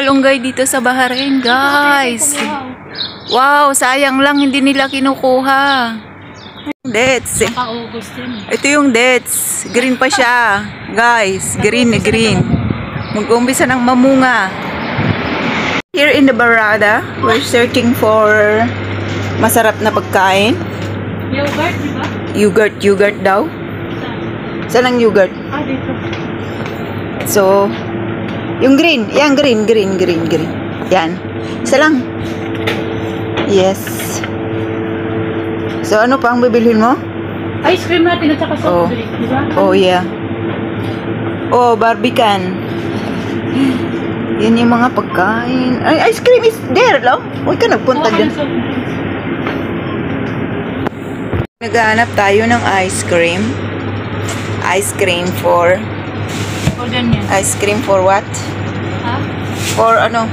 malunggay dito sa Bahrain, guys. Wow, sayang lang hindi nila kinukuha. Dates. Ito yung dates. Green pa siya. Guys, green. Mag-umpisa ng mamunga. Here in the Barada, we're searching for masarap na pagkain. Yogurt, di ba? Yogurt daw. Saan ang yogurt? Dito. So, yung green. Yan, green. Yan. Isa lang. Yes. So, ano pa ang bibilhin mo? Ice cream natin at saka soft drink, di ba? Oh, yeah. Oh, Barbican. Yan yung mga pagkain. Ay, ice cream is there, lang. Huwag ka nagpunta dyan. Naghahanap tayo ng ice cream. Ice cream for... Ice cream for what? Ha? For ano?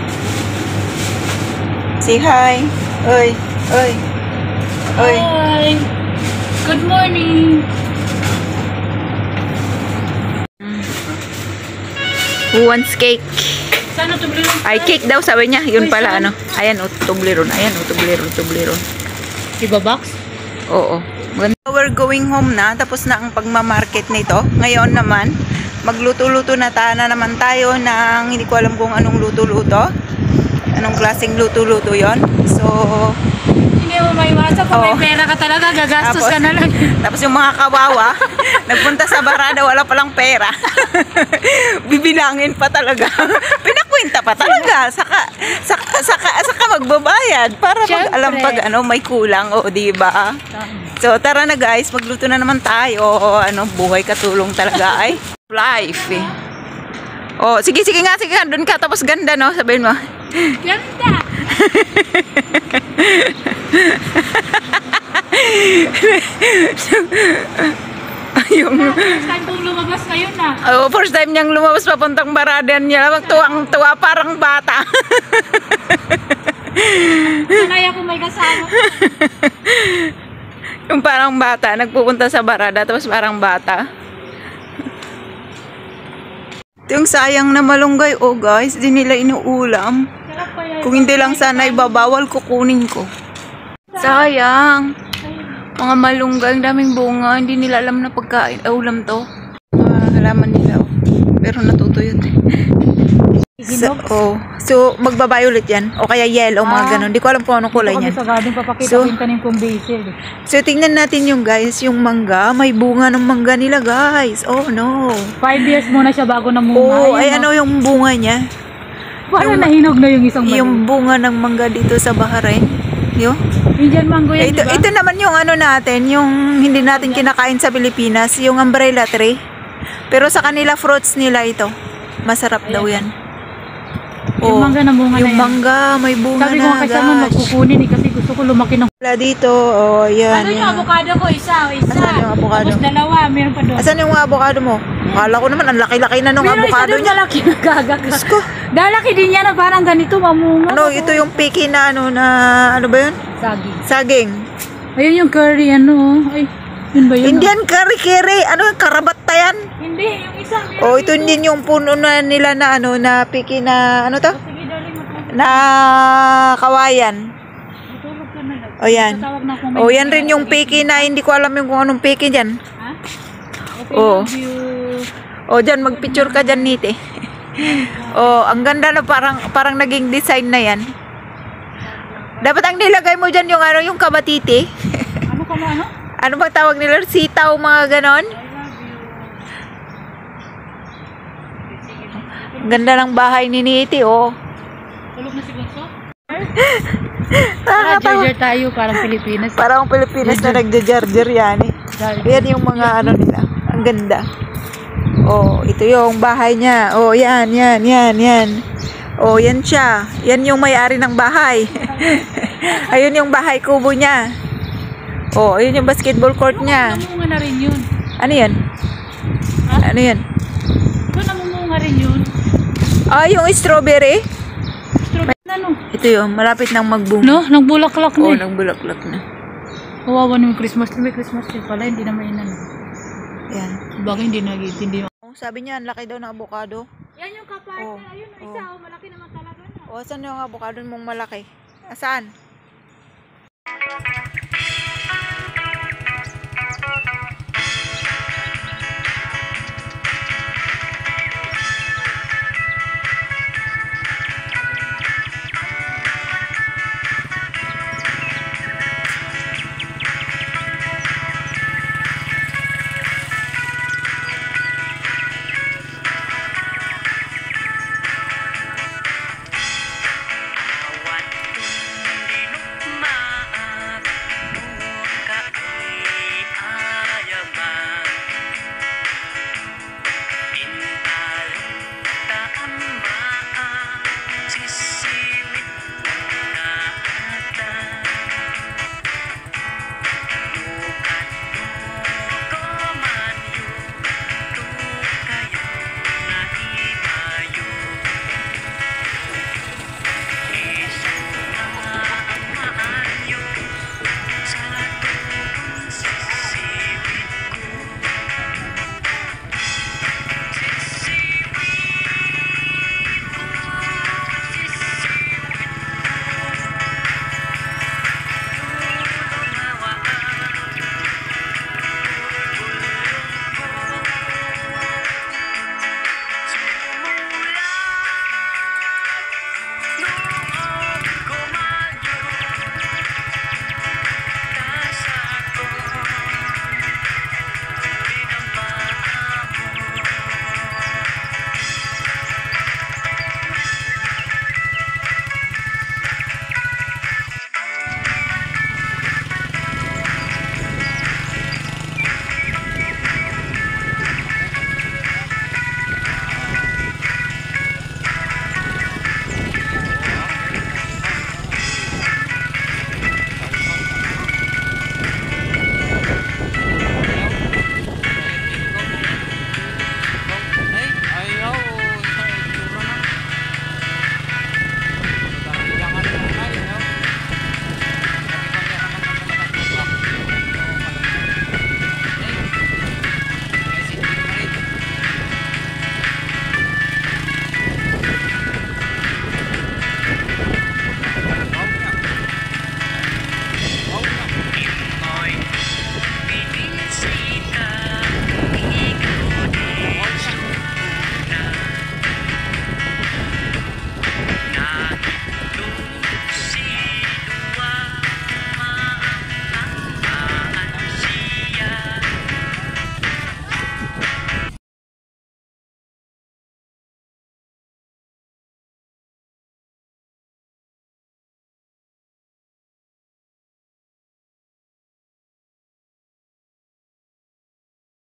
Say hi. Oy. Hi. Good morning. Who wants cake? Sana Toblerone. Ay, cake daw sabi niya. Yun pala ano. Ayan, Toblerone. Ayan, Toblerone. Iba box? Oo. We're going home na. Tapos na ang pagmamarket nito. Ngayon naman, magluto-luto na naman tayo ng hindi ko alam kung anong luto-luto. Anong klaseng luto-luto yon. So, hindi mo maiwasan kung may pera ka talaga, gagastos ka na lang. Tapos yung mga kawawa, nagpunta sa Barada, wala palang pera. Bibilangin pa talaga. Pinakwenta pa talaga. Saka magbabayad para mag-alam pag ano, may kulang. O, diba? So, tara na guys, magluto na naman tayo. Ano, buhay katulong talaga ay life eh. Oh, sige nga, doon ka, tapos ganda, no? Sabihin mo. Ganda! Yung first time kong lumabas ngayon na. Oh, first time niyang lumabas papuntang Barada niya. Tuwang-tuwa, parang bata. Sanay ako may kasama. Yung parang bata, nagpupunta sa Barada, tapos parang bata. Ito yung sayang na malunggay, oh guys, di nila inuulam. Kung hindi lang sana ibabawal, kukunin ko. Sayang. Mga malunggay, ang daming bunga, hindi nila alam na pagkain, ulam to. Halaman nila, oh. Pero natutuyot eh. So, magba-violet yan. O kaya yellow, mga ganun. Di ko alam kung anong kulay yan. So, tingnan natin yung guys, yung mangga. May bunga ng mangga nila, guys. Oh, no. 5 years muna siya bago namunga. Oh, ay ano yung bunga niya? Parang nahinog na yung isang mangga. Yung bunga ng mangga dito sa Bahrain. Indian mango yan, diba? Ito naman yung ano natin, yung hindi natin kinakain sa Pilipinas, yung umbrella tree. Pero sa kanila, fruits nila ito. Masarap daw yan. Yung mangga na bunga yung mangga, may bunga sabi ko na, kasi man magkukunin eh, kasi gusto ko lumaki ng... Wala dito, oh, yan. Ano yung avocado ko? Isa. Asan yung avocado? Tapos dalawa, meron pa doon. Asan yung avocado mo? Akala ko naman, ang laki-laki na nung avocado niya. Meron isa doon malaki, nagagak. Gusto. Dalaki din niya na parang ganito, mamunga. Ano, ito yung picky na ano ba yun? Saging. Ayun yung curry, ano. Ay, yun ba yun? Indian curry. Ano yung karabatta yan? Hindi, yung isa. Oh, ito din yung puno na nila na ano, na picky na, ano to? Sige, dali mo. Na kawayan. Matulog ka na lang. O yan. O yan rin yung piki. picky na hindi ko alam yung kung anong picky dyan. Ha? O. O dyan, magpicture ka dyan nite. O, ang ganda na parang naging design na yan. Dapat ang nilagay mo dyan yung ano, yung kabatiti. Ano? Ano bang tawag nila? Sitaw, mga ganon. Ang ganda ng bahay ni Niti, oh. Tulog na si Gonzo? Nakakatawa. tayo, parang Pilipinas. Parang Pilipinas na nagja-jarger yan eh. Yan yung mga ano nila. Ang ganda. Oh, ito yung bahay niya. Oh, yan. Oh, yan siya. Yan yung may-ari ng bahay. Ayun yung bahay kubo niya. Oh, ayun yung basketball court niya. Namunga na rin yun. Ano yan? Ha? Ano yan? Namunga rin yun. Ah, yung strawberry? Ano? Ito yun, malapit nang magbunga. No? Nagbulaklak na. Oo, nagbulaklak na. Kawawa na yung Christmas. May Christmas tree pala, hindi na mainan. Yan. Bakit hindi nag-iintindi? Sabi niya, ang laki daw ng avocado. Yan yung kapatid. Ayun, isa. Malaki naman. O, saan yung avocado mong malaki? Saan?